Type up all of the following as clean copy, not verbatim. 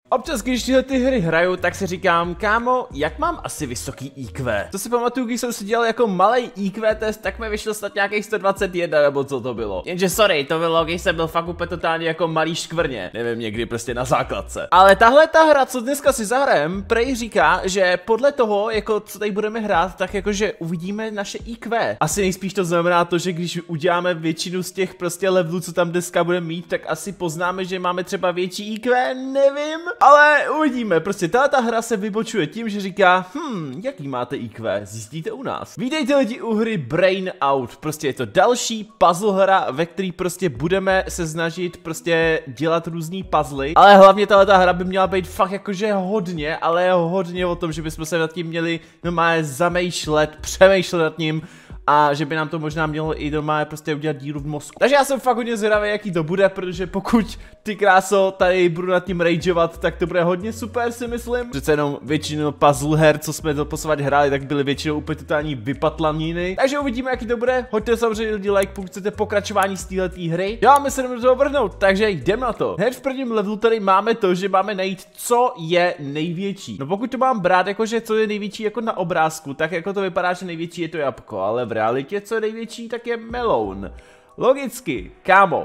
Občas, když tyhle ty hry hraju, tak si říkám, kámo, jak mám asi vysoký IQ? To si pamatuju, když jsem si dělal jako malý IQ test, tak mi vyšlo snad nějakých 121 nebo co to bylo. Jenže sorry, to bylo, když jsem byl fakt úplně totálně jako malý škvrně. Nevím, někdy prostě na základce. Ale tahle ta hra, co dneska si zahrajem, prej říká, že podle toho, jako co tady budeme hrát, tak jakože uvidíme naše IQ. Asi nejspíš to znamená to, že když uděláme většinu z těch prostě levelů, co tam dneska budeme mít, tak asi poznáme, že máme třeba větší IQ, nevím. Ale uvidíme, prostě ta hra se vybočuje tím, že říká, jaký máte IQ, zjistíte u nás. Vítejte lidi u hry Brain Out, prostě je to další puzzle hra, ve který prostě budeme se snažit prostě dělat různý puzzly, ale hlavně ta hra by měla být fakt jakože hodně, ale hodně o tom, že bychom se nad tím měli normálně zamýšlet, přemýšlet nad ním, a že by nám to možná mělo i doma prostě udělat díru v mozku. Takže já jsem fakt hodně zvědavý, jaký to bude, protože pokud ty kráso tady budu nad tím rageovat, tak to bude hodně super, si myslím. Přece jenom většinu puzzle her, co jsme doposavad hráli, tak byly většinou úplně totální vypatlaniny. Takže uvidíme, jaký to bude. Hoďte samozřejmě lidi like, pokud chcete pokračování z této hry. Já my se jdeme do toho vrhnout, takže jdem na to. Hned v prvním levelu tady máme to, že máme najít, co je největší. No pokud to mám brát jakože co je největší jako na obrázku, tak jako to vypadá, že největší je to jabko, ale v realitě, co je největší, tak je meloun. Logicky, kámo,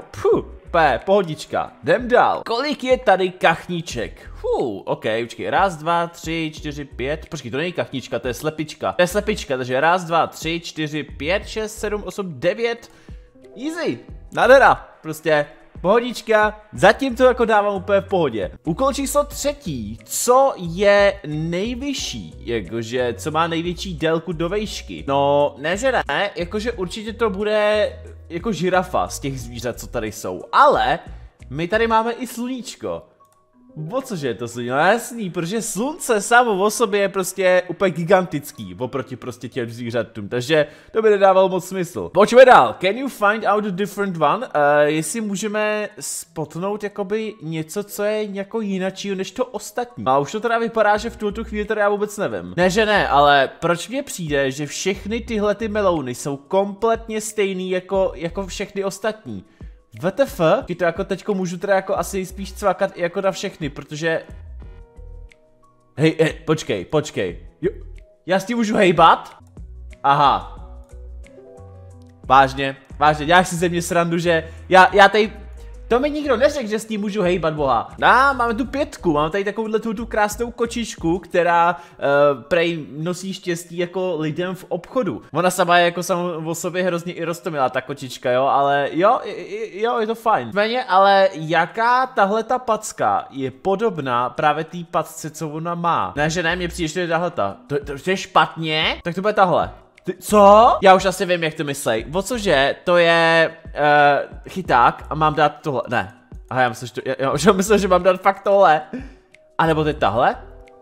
pohodička, jdem dál. Kolik je tady kachníček? OK, počkej, 1, 2, 3, 4, 5, počkej, to není kachnička, to je slepička. To je slepička, takže 1, 2, 3, 4, 5, 6, 7, 8, 9, easy, nádhera, prostě pohodička, zatím to jako dávám úplně v pohodě. Úkol číslo 3, co je nejvyšší, jakože, co má největší délku do vejšky? No, ne, že ne, jakože určitě to bude jako žirafa z těch zvířat, co tady jsou, ale my tady máme i sluníčko. O cože je to sluníčko? No jasný, protože slunce samo o sobě je prostě úplně gigantický oproti prostě těm zvířatům, takže to by nedávalo moc smysl. Pojďme dál. Can you find out a different one? Jestli můžeme spotnout jakoby něco, co je jako jinačího než to ostatní. A už to teda vypadá, že v tuto chvíli teda já vůbec nevím. Ne, že ne, ale proč mně přijde, že všechny tyhle ty melouny jsou kompletně stejný jako všechny ostatní? WTF? To jako teďko můžu teda jako asi spíš cvakat i jako na všechny, protože... Hej, počkej. Jo, já s tím můžu hejbat? Aha. Vážně, děláš si ze mě srandu, že já tady... To mi nikdo neřekl, že s tím můžu hejbat, boha. Máme tu 5, mám tady takovouhle tu krásnou kočičku, která prej nosí štěstí jako lidem v obchodu. Ona sama je jako samo o sobě hrozně i roztomilá, ta kočička, jo, ale jo, je to fajn. Zméně, ale jaká tahle ta packa je podobná právě té pacce, co ona má? Ne, že ne, mně přijde, že to je tahleta. To je špatně? Tak to bude tahle. Co? Já už asi vím, jak to myslej. O cože? To je chyták a mám dát tohle. Ne. Aha, já myslím, že mám dát fakt tohle. A nebo teď tahle?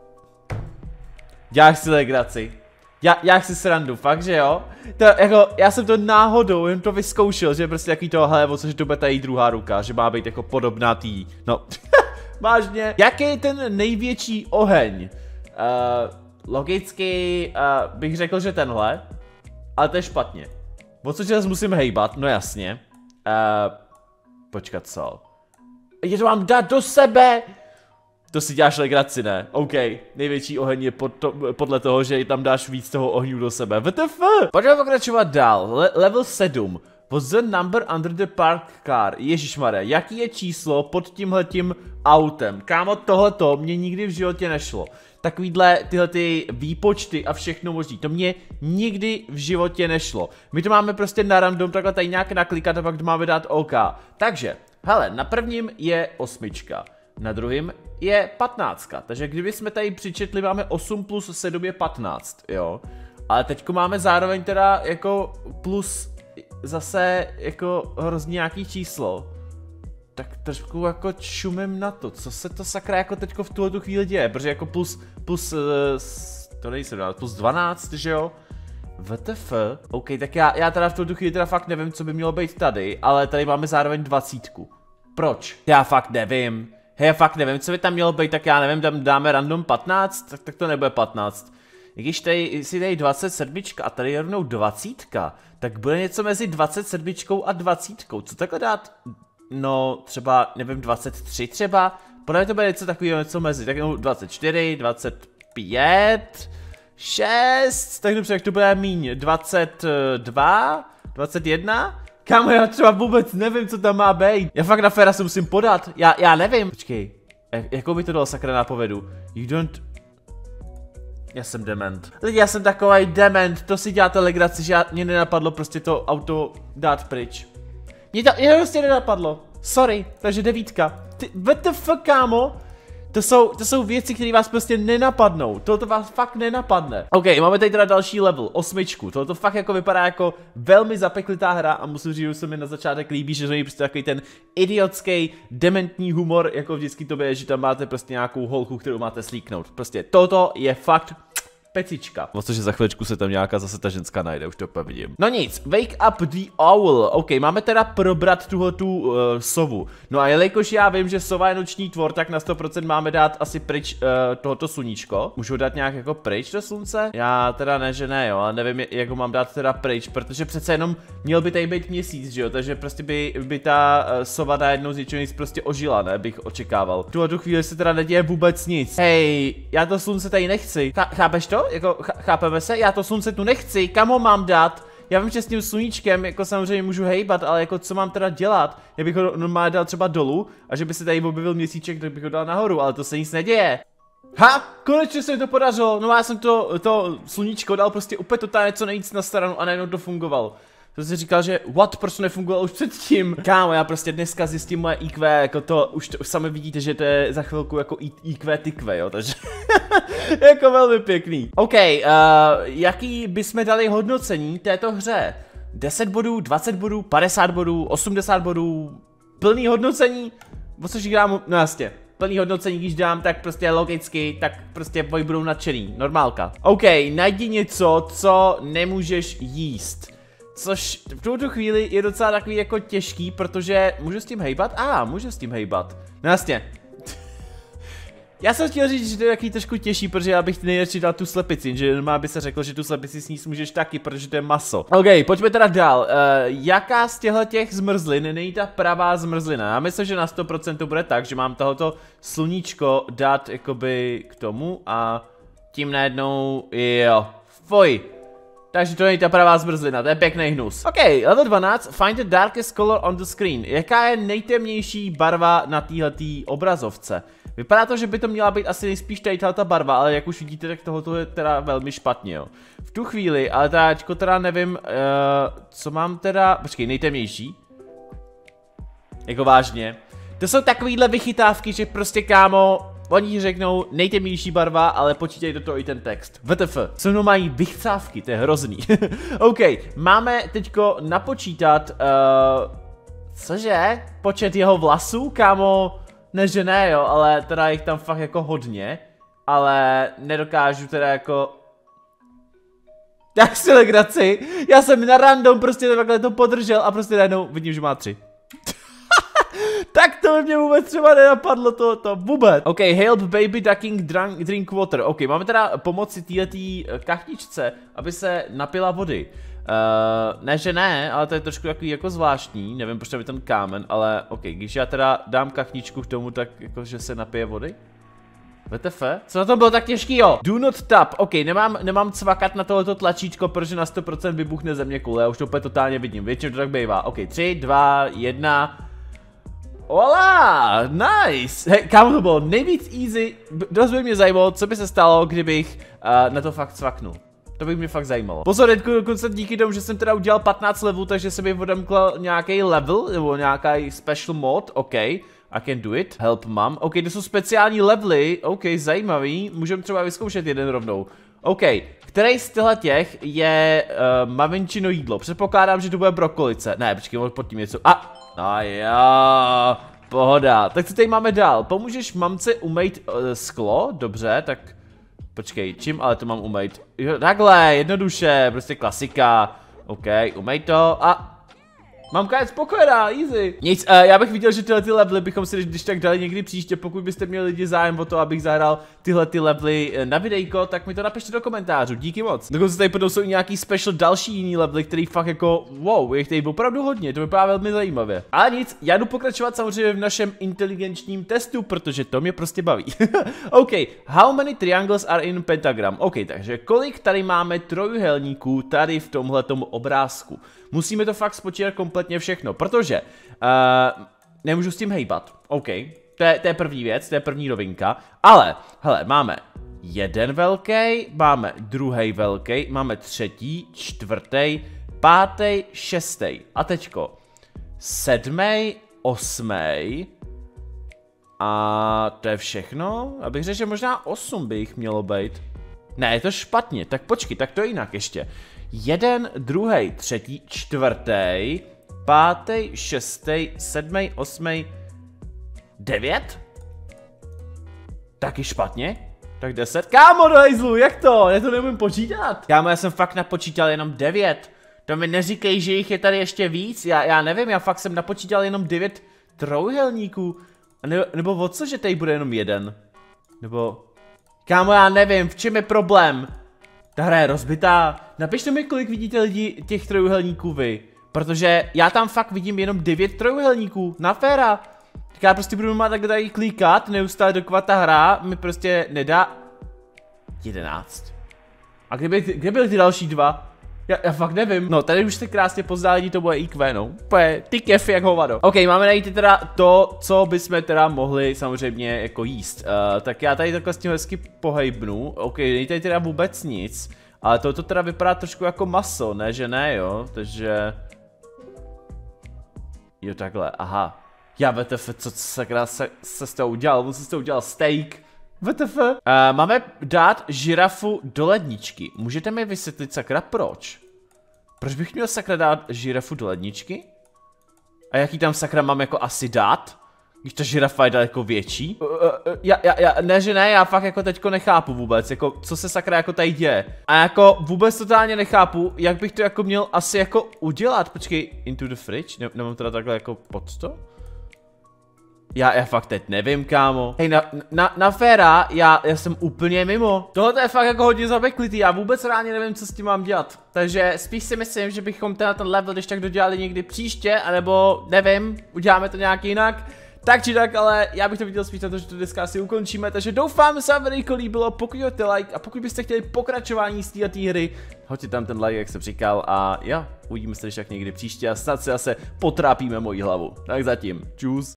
Děláš si legraci. Já chci srandu, fakt, že jo? To jako, já jsem to náhodou jen to vyzkoušel, že prostě jaký tohle, o cože to bude tady druhá ruka, že má být jako podobná tý. No, vážně. Jaký je ten největší oheň? Logicky bych řekl, že tenhle, ale to je špatně. O cože zase musím hejbat, no jasně. Počkat, co? Je to mám dát do sebe! To si děláš legraci, ne? OK, největší oheň je podle toho, že tam dáš víc toho ohňu do sebe. WTF? Pojďme pokračovat dál. Level 7. What's the number under the park car? Ježišmarja, jaký je číslo pod tímhletím autem? Kámo, tohleto mě nikdy v životě nešlo. Takovýhle tyhle ty výpočty a všechno možný, to mě nikdy v životě nešlo. My to máme prostě na random takhle tady nějak naklikat a pak to máme dát OK. Takže, hele, na prvním je 8, na druhém je 15, takže kdyby jsme tady přičetli, máme 8 plus 7 je 15, jo. Ale teďko máme zároveň teda jako plus zase jako hrozně nějaký číslo. Tak trošku jako čumím na to, co se to sakra jako teďko v tuhle chvíli děje, protože jako to nejsem dát, plus 12, že jo? WTF? OK, tak já teda v tuhle chvíli teda fakt nevím, co by mělo být tady, ale tady máme zároveň 20. Proč? Já fakt nevím. Hej, já fakt nevím, co by tam mělo být, tak já nevím, tam dáme random 15, tak to nebude 15. Když tady si tady 27 a tady je rovnou 20, tak bude něco mezi 27 a 20. Co takhle dát? No, třeba, nevím, 23 třeba, podle mě to bude něco takového, něco mezi, tak 24, 25, 6, tak dobře, jak to bude míň, 22, 21? Kámo, já třeba vůbec nevím, co tam má být. Já fakt na Fera se musím podat, já nevím. Počkej, jakou by to dalo sakra nápovědu? You don't... Já jsem dement. Lidi, já jsem takovej dement, to si děláte legraci, že mě nenapadlo prostě to auto dát pryč. Mě to prostě nenapadlo. Sorry, takže 9. What the fuck, kámo? To jsou věci, které vás prostě nenapadnou. Tohle vás fakt nenapadne. OK, máme tady teda další level, 8. Tohle fakt jako vypadá jako velmi zapeklitá hra a musím říct, že se mi na začátek líbí, že to je prostě takový ten idiotský, dementní humor, jako vždycky to je, že tam máte prostě nějakou holku, kterou máte slíknout. Prostě toto je fakt pecička. Vlastně, že za chvíličku se tam nějaká zase ta ženská najde, už to úplně vidím. No nic, wake up the owl. OK, máme teda probrat tuhletu sovu. No a jelikož já vím, že sova je noční tvor, tak na 100% máme dát asi pryč tohoto sluníčko. Můžu dát nějak jako pryč do slunce? Já teda ne, že ne, jo, ale nevím, jak ho mám dát teda pryč, protože přece jenom měl by tady být měsíc, že jo, takže prostě by ta sova najednou z něčeho nic prostě ožila, ne, bych očekával. V tuhle chvíli se teda neděje vůbec nic. Hej, já to slunce tady nechci. Chápeš to? Jako, chápeme se? Já to slunce tu nechci, kam ho mám dát? Já vím, že s tím sluníčkem, jako samozřejmě můžu hejbat, ale jako co mám teda dělat? Já bych ho normálně dal třeba dolů a že by se tady objevil měsíček, tak bych ho dal nahoru, ale to se nic neděje. Ha, konečně se mi to podařilo, no já jsem to sluníčko dal prostě úplně totálně co nejvíc na stranu a najednou to fungovalo. To jsi říkal, že what, proč to nefungovalo už předtím? Kámo, já prostě dneska zjistím moje IQ, jako to už sami vidíte, že to je za chvilku jako IQ tykve, jo, takže jako velmi pěkný. OK, jaký bychom dali hodnocení této hře? 10 bodů, 20 bodů, 50 bodů, 80 bodů, plný hodnocení? O což dám, no jasně. Plný hodnocení, když dám, tak prostě logicky, tak prostě budou nadšený, normálka. OK, najdi něco, co nemůžeš jíst. Což v tuto chvíli je docela takový jako těžký, protože můžu s tím hejbat? Můžu s tím hejbat. No jasně. Já jsem chtěl říct, že to je takový trošku těžší, protože já bych nejradši dal tu slepici, že normálně by se řekl, že tu slepici sníst můžeš taky, protože to je maso. OK, pojďme teda dál. Jaká z těch zmrzlin není ta pravá zmrzlina? Já myslím, že na 100% to bude tak, že mám tohoto sluníčko dát jakoby k tomu a tím najednou, jo, fuj. Takže to není ta pravá zmrzlina, to je pěkný hnus. OK, level 12, find the darkest color on the screen. Jaká je nejtemnější barva na téhletý obrazovce? Vypadá to, že by to měla být asi nejspíš tady ta barva, ale jak už vidíte, tak tohoto je teda velmi špatně, jo. V tu chvíli, ale teda nevím, co mám teda, počkej, nejtemnější. Jako vážně. To jsou takovýhle vychytávky, že prostě kámo, oni řeknou nejtemnější barva, ale počítají do toho i ten text. WTF. Se mnou mají vychcávky, to je hrozný. OK, máme teďko napočítat, cože? Počet jeho vlasů, kámo? Ne, že ne, jo, ale teda jich tam fakt jako hodně. Ale nedokážu teda jako... Jak si legraci? Já jsem na random prostě takhle to podržel a prostě najednou vidím, že má 3. Tak to by mě vůbec třeba nenapadlo to vůbec. OK, help baby ducking drink water. OK, máme teda pomoci téhletý kachničce, aby se napila vody. Ne, že ne, ale to je trošku takový jako zvláštní, nevím proč je ten kámen, ale OK, když já teda dám kachničku k tomu, tak jakože se napije vody? WTF? Co na tom bylo tak těžký, jo? Do not tap. OK, nemám cvakat na tohleto tlačítko, protože na 100% vybuchne země koule, já už to úplně totálně vidím, většinou to tak bývá. OK, 3, 2, 1... Hola, nice. Hej, kámo, to bylo nejvíc easy, dost by mě zajímalo, co by se stalo, kdybych na to fakt cvaknul. To by mě fakt zajímalo. Pozor, dokonce díky tomu, že jsem teda udělal 15 levelů, takže se mi odemkl nějaký level, nebo nějaký special mod, OK. I can do it, help mom. OK, to jsou speciální levely, OK, zajímavý, můžeme třeba vyzkoušet jeden rovnou. OK, který z těch je maminčino jídlo? Předpokládám, že to bude brokolice. Ne, počkej, pod tím něco. A jo, pohoda. Tak co tady máme dál? Pomůžeš mamce umýt sklo? Dobře, tak počkej, čím ale to mám umýt? Jo, takhle, jednoduše, prostě klasika. OK, umej to a... Mám konec spokojená, easy. Nic, já bych viděl, že tyhle ty levely bychom si když tak dali někdy příště, pokud byste měli lidi zájem o to, abych zahrál tyhle ty levely na videjko, tak mi to napište do komentářů, díky moc. Dokonce tady potom jsou i nějaký special další jiný levely, který fakt jako, wow, je tady opravdu hodně, to vypadá velmi zajímavě. Ale nic, já jdu pokračovat samozřejmě v našem inteligenčním testu, protože to mě prostě baví. OK, how many triangles are in pentagram? OK, takže kolik tady máme trojúhelníků tady v tomhletom obrázku? Musíme to fakt spočítat kompletně všechno, protože nemůžu s tím hejbat. OK, to je první věc, to je první novinka. Ale, hele, máme jeden velký, máme druhý velký, máme třetí, čtvrtý, pátý, šestý. A teďko, sedmý, osmý. A to je všechno? Abych řekl, že možná 8 by jich mělo být. Ne, je to špatně, tak počkej, tak to je jinak ještě. Jeden, druhý, třetí, čtvrtý, pátý, šestý, sedmý, osmý, 9? Taky špatně? Tak 10? Kámo, do hejzlu, jak to? Já to neumím počítat. Kámo, já jsem fakt napočítal jenom 9. To mi neříkej, že jich je tady ještě víc. Já nevím, já fakt jsem napočítal jenom 9 trojúhelníků. Nebo o co, že tady bude jenom jeden? Nebo... Kámo, já nevím, v čem je problém? Ta hra je rozbitá. Napište mi, kolik vidíte lidi těch trojúhelníků vy. Protože já tam fakt vidím jenom 9 trojúhelníků. Na féra. Tak já prostě budu mít tak tady klikat, neustále dokovat ta hra mi prostě nedá... 11. A kde byly ty další dva? Já fakt nevím. No, tady už se krásně pozdá lidi, to bude IQ, no. Úplně ty kefy jak hovado. OK, máme najít teda to, co bychom teda mohli samozřejmě jako jíst. Tak já tady takhle s tím hezky pohejbnu. OK, není tady teda vůbec nic. Ale toto teda vypadá trošku jako maso, ne že ne, jo? Takže... Jo, takhle, aha. Já WTF, co sakra se s toho udělal? On se s toho udělal steak. WTF? Máme dát žirafu do ledničky. Můžete mi vysvětlit sakra proč? Proč bych měl sakra dát žirafu do ledničky? A jaký tam sakra mám jako asi dát? Když ta žirafa je daleko větší? Ne, že ne, já fakt jako teďko nechápu vůbec, jako co se sakra jako tady děje. A jako vůbec totálně nechápu, jak bych to jako měl asi jako udělat. Počkej, into the fridge? Nemám teda takhle jako pod to? Já fakt teď nevím, kámo. Hej, na féra, já jsem úplně mimo. Tohle je fakt jako hodně zabeklitý, já vůbec reálně nevím, co s tím mám dělat. Takže spíš si myslím, že bychom ten level když tak dodělali někdy příště, anebo nevím, uděláme to nějak jinak. Tak či tak, ale já bych to viděl spíš na to, že to dneska asi ukončíme, takže doufám, že se vám videjko líbilo, pokud hoďte like a pokud byste chtěli pokračování z této hry, hoďte tam ten like, jak jsem říkal a jo, uvidíme se když tak někdy příště a snad se zase potrápíme moji hlavu. Tak zatím, čus.